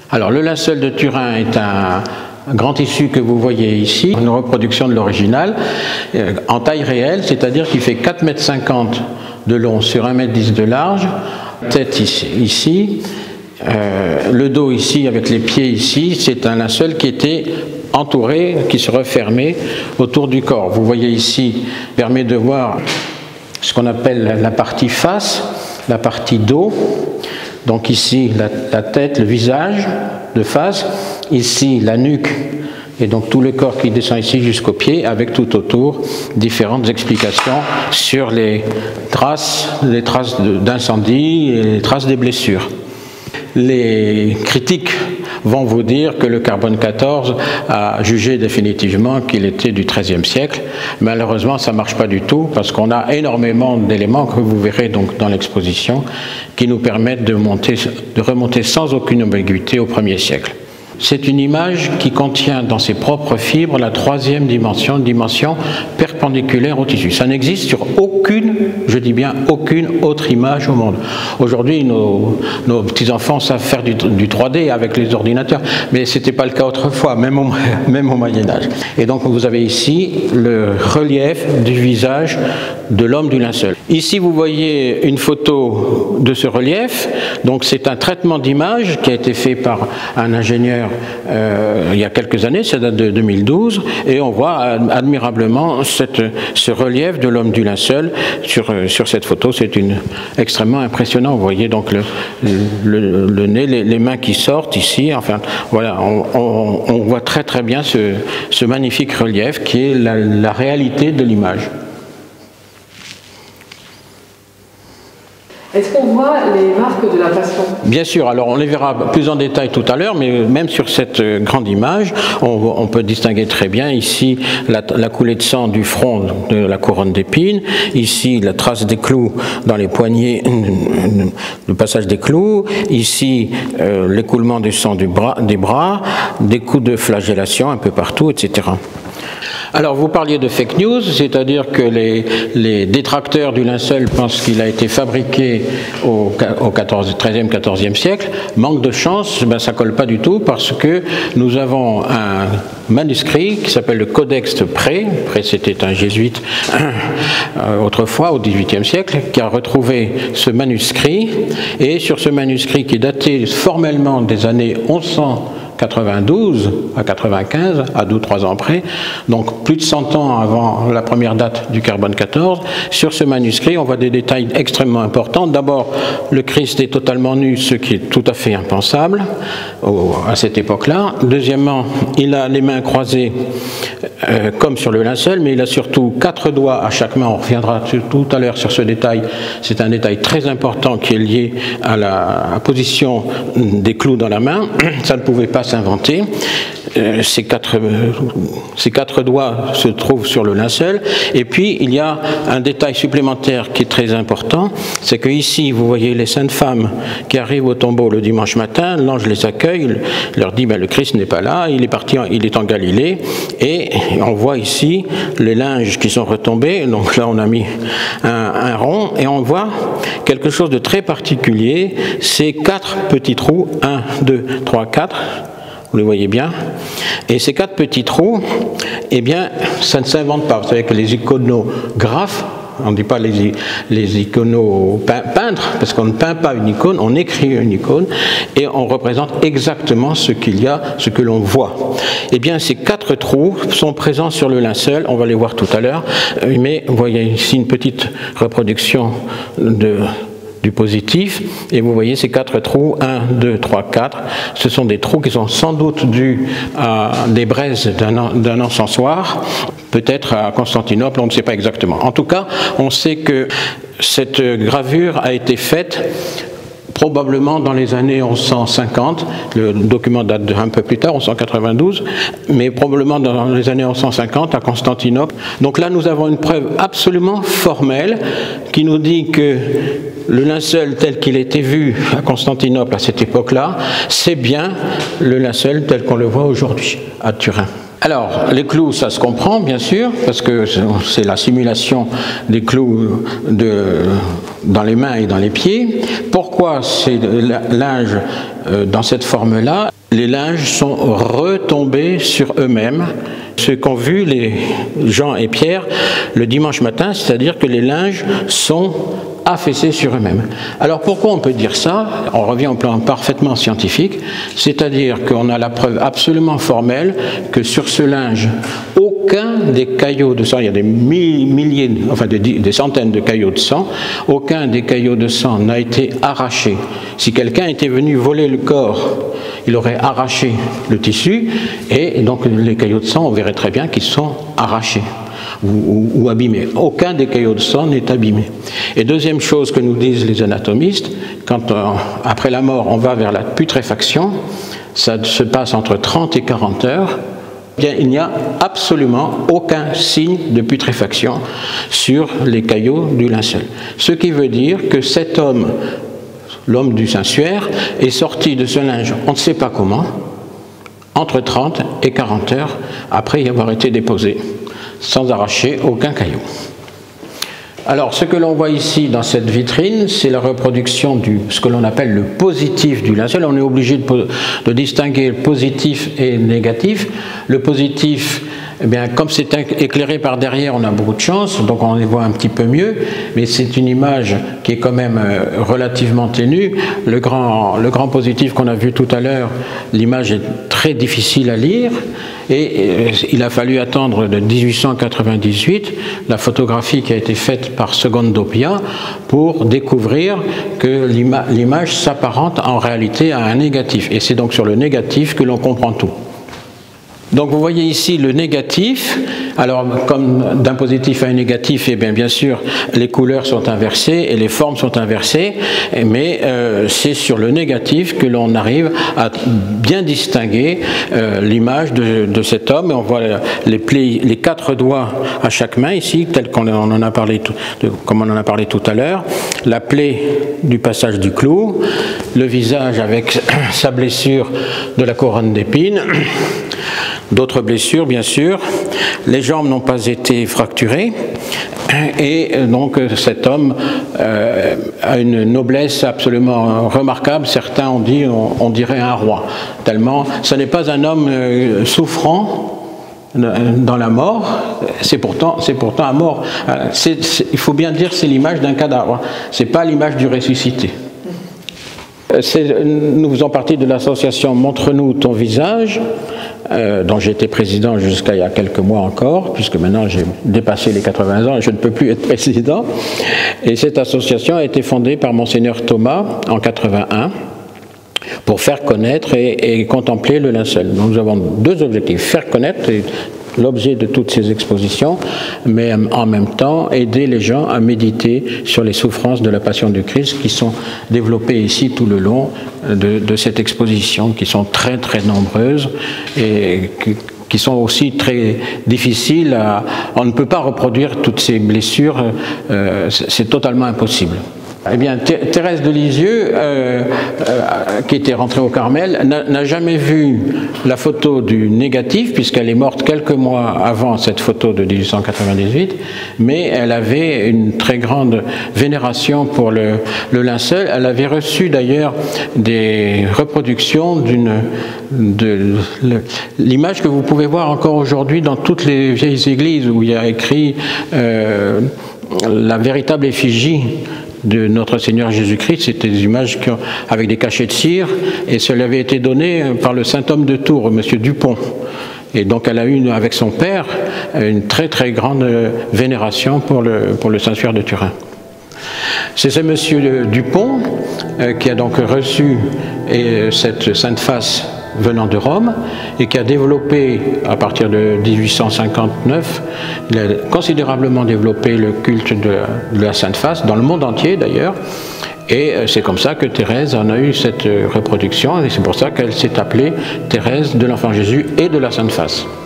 Alors le linceul de Turin est un grand tissu que vous voyez ici, une reproduction de l'original, en taille réelle, c'est-à-dire qu'il fait 4,50 m de long sur 1,10 m de large, tête ici, le dos ici avec les pieds ici, c'est un linceul qui était entouré, qui se refermait autour du corps. Vous voyez ici, permet de voir ce qu'on appelle la partie face, la partie dos. Donc ici la tête, le visage de face, ici la nuque et donc tout le corps qui descend ici jusqu'aux pieds avec tout autour différentes explications sur les traces d'incendie et les traces des blessures. Les critiques vont vous dire que le carbone 14 a jugé définitivement qu'il était du XIIIe siècle. Malheureusement, ça ne marche pas du tout parce qu'on a énormément d'éléments que vous verrez donc dans l'exposition qui nous permettent de remonter sans aucune ambiguïté au 1er siècle. C'est une image qui contient dans ses propres fibres la troisième dimension, une dimension perpendiculaire au tissu. Ça n'existe sur aucune, je dis bien aucune autre image au monde. Aujourd'hui, nos petits-enfants savent faire du 3D avec les ordinateurs, mais ce n'était pas le cas autrefois, même au Moyen-Âge. Et donc vous avez ici le relief du visage de l'homme du linceul. Ici, vous voyez une photo de ce relief. Donc c'est un traitement d'image qui a été fait par un ingénieur il y a quelques années, ça date de 2012, et on voit admirablement ce relief de l'homme du linceul sur cette photo. C'est extrêmement impressionnant. Vous voyez donc le nez, les mains qui sortent ici. Enfin, voilà, on voit très très bien ce magnifique relief qui est la réalité de l'image. Est-ce qu'on voit les marques de la Passion? Bien sûr, alors on les verra plus en détail tout à l'heure, mais même sur cette grande image, on peut distinguer très bien ici la coulée de sang du front de la couronne d'épines, ici la trace des clous dans les poignets, le passage des clous, ici l'écoulement du sang des bras, des coups de flagellation un peu partout, etc. Alors vous parliez de fake news, c'est-à-dire que les détracteurs du linceul pensent qu'il a été fabriqué au XIIIe, XIVe siècle. Manque de chance, ça ne colle pas du tout parce que nous avons un manuscrit qui s'appelle le Codex Pré. Pré, c'était un jésuite autrefois au XVIIIe siècle qui a retrouvé ce manuscrit, et sur ce manuscrit qui est daté formellement des années 1192 à 95, à 2-3 ans près, donc plus de 100 ans avant la première date du carbone 14. Sur ce manuscrit, on voit des détails extrêmement importants. D'abord, le Christ est totalement nu, ce qui est tout à fait impensable à cette époque-là. Deuxièmement, il a les mains croisées comme sur le linceul, mais il a surtout 4 doigts à chaque main. On reviendra tout à l'heure sur ce détail. C'est un détail très important qui est lié à la position des clous dans la main. Ça ne pouvait pas s'inventer. Ces quatre doigts se trouvent sur le linceul. Et puis, il y a un détail supplémentaire qui est très important, c'est que ici, vous voyez les saintes femmes qui arrivent au tombeau le dimanche matin, l'ange les accueille, leur dit le Christ n'est pas là, il est parti, il est en Galilée, et on voit ici les linges qui sont retombés. Donc là, on a mis un rond, et on voit quelque chose de très particulier, ces 4 petits trous, 1, 2, 3, 4, vous les voyez bien. Et ces 4 petits trous, eh bien, ça ne s'invente pas. Vous savez que les iconographes, on ne dit pas les iconopeintres, parce qu'on ne peint pas une icône, on écrit une icône, et on représente exactement ce qu'il y a, ce que l'on voit. Eh bien, ces 4 trous sont présents sur le linceul, on va les voir tout à l'heure, mais vous voyez ici une petite reproduction du positif, et vous voyez ces 4 trous, 1, 2, 3, 4, ce sont des trous qui sont sans doute dus à des braises d'un encensoir, peut-être à Constantinople, on ne sait pas exactement. En tout cas, on sait que cette gravure a été faite probablement dans les années 1150, le document date d'un peu plus tard, 1192, mais probablement dans les années 1150 à Constantinople. Donc là, nous avons une preuve absolument formelle qui nous dit que le linceul tel qu'il était vu à Constantinople à cette époque-là, c'est bien le linceul tel qu'on le voit aujourd'hui à Turin. Alors, les clous, ça se comprend, bien sûr, parce que c'est la simulation des clous dans les mains et dans les pieds. Pourquoi ces linges dans cette forme-là? Les linges sont retombés sur eux-mêmes, ce qu'ont vu les Jean et Pierre le dimanche matin, c'est-à-dire que les linges sont affaissés sur eux-mêmes. Alors pourquoi on peut dire ça? On revient au plan parfaitement scientifique, c'est-à-dire qu'on a la preuve absolument formelle que sur ce linge, aucun des caillots de sang, il y a des milliers, enfin des centaines de caillots de sang, aucun des caillots de sang n'a été arraché. Si quelqu'un était venu voler le corps, il aurait arraché le tissu, et donc les caillots de sang, on verrait très bien qu'ils sont arrachés ou abîmés. Aucun des caillots de sang n'est abîmé. Et deuxième chose que nous disent les anatomistes, quand après la mort on va vers la putréfaction, ça se passe entre 30 et 40 heures, bien, il n'y a absolument aucun signe de putréfaction sur les caillots du linceul. Ce qui veut dire que cet homme, l'homme du Saint-Suaire, est sorti de ce linge, on ne sait pas comment, entre 30 et 40 heures après y avoir été déposé, sans arracher aucun caillou. Alors, ce que l'on voit ici dans cette vitrine, c'est la reproduction de ce que l'on appelle le positif du linceul. On est obligé de distinguer le positif et le négatif. Le positif, eh bien, comme c'est éclairé par derrière, on a beaucoup de chance, donc on les voit un petit peu mieux, mais c'est une image qui est quand même relativement ténue. Le grand positif qu'on a vu tout à l'heure, l'image est très difficile à lire, et il a fallu attendre de 1898 la photographie qui a été faite par Secondo Pia pour découvrir que l'image s'apparente en réalité à un négatif, et c'est donc sur le négatif que l'on comprend tout. Donc vous voyez ici le négatif. Alors comme d'un positif à un négatif, eh bien sûr les couleurs sont inversées et les formes sont inversées, mais c'est sur le négatif que l'on arrive à bien distinguer l'image de cet homme. Et on voit les 4 doigts à chaque main ici, tel qu'on en a parlé comme on en a parlé tout à l'heure, la plaie du passage du clou, le visage avec sa blessure de la couronne d'épines, d'autres blessures bien sûr, les jambes n'ont pas été fracturées, et donc cet homme a une noblesse absolument remarquable. Certains ont dit, on dirait un roi, tellement ce n'est pas un homme souffrant dans la mort, c'est pourtant un mort. Il faut bien dire, c'est l'image d'un cadavre, c'est pas l'image du ressuscité. Nous faisons partie de l'association Montre-nous ton visage, dont j'étais président jusqu'à il y a quelques mois encore, puisque maintenant j'ai dépassé les 80 ans et je ne peux plus être président. Et cette association a été fondée par Monseigneur Thomas en 81 pour faire connaître et contempler le linceul. Donc nous avons 2 objectifs: faire connaître l'objet de toutes ces expositions, mais en même temps aider les gens à méditer sur les souffrances de la Passion du Christ qui sont développées ici tout le long de cette exposition, qui sont très très nombreuses et qui sont aussi très difficiles on ne peut pas reproduire toutes ces blessures, c'est totalement impossible. Eh bien, Thérèse de Lisieux, qui était rentrée au Carmel, n'a jamais vu la photo du négatif, puisqu'elle est morte quelques mois avant cette photo de 1898, mais elle avait une très grande vénération pour le linceul. Elle avait reçu d'ailleurs des reproductions de l'image que vous pouvez voir encore aujourd'hui dans toutes les vieilles églises, où il y a écrit la véritable effigie de notre Seigneur Jésus-Christ. C'était des images avec des cachets de cire, et cela avait été donné par le saint homme de Tours, M. Dupont. Et donc elle a eu, avec son père, une très très grande vénération pour le Saint-Suaire de Turin. C'est ce M. Dupont qui a donc reçu cette Sainte Face venant de Rome, et qui a développé, à partir de 1859, il a considérablement développé le culte de la Sainte Face, dans le monde entier d'ailleurs, et c'est comme ça que Thérèse en a eu cette reproduction, et c'est pour ça qu'elle s'est appelée Thérèse de l'Enfant Jésus et de la Sainte Face.